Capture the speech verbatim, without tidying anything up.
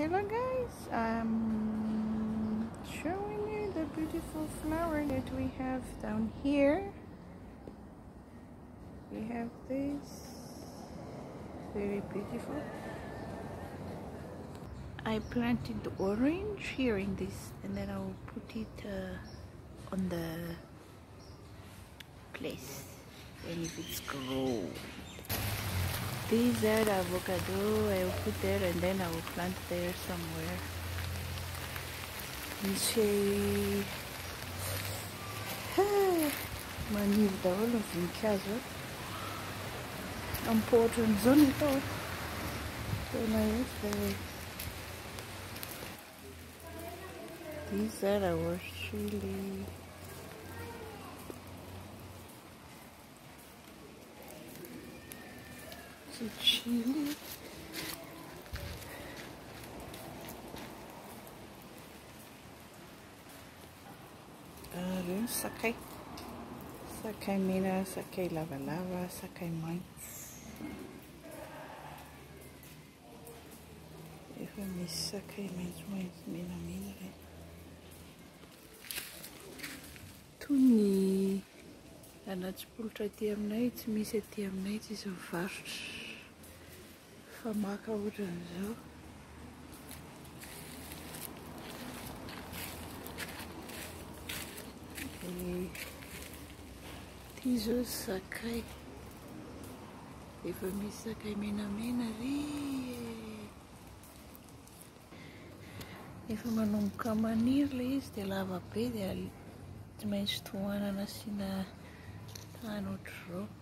Hello guys, I'm showing you the beautiful flower that we have down here. We have this, very beautiful. I planted the orange here in this, and then I'll put it uh, on the place and if it's grow. These are avocado. I will put there and then I will plant there somewhere. Misy maniry daholo ny voninkazo ampohatran'izao ny atao tena hoe these are our chili. Chili. Reo sakay, sakay mena, sakay lavalava, sakay maitso. Efa misy sakay maitso maitso menamena reny. Toy ny anaty politra aty aminay, tsy misy aty aminay tsy izy mivarotra. Famaka ohatran'izao. Ity zao sakay, efa misy sakay menamena ry. Efa manomboka maniry le izy dia lava be dia tsy maintsy tohanana asiana tany ohatr'izao.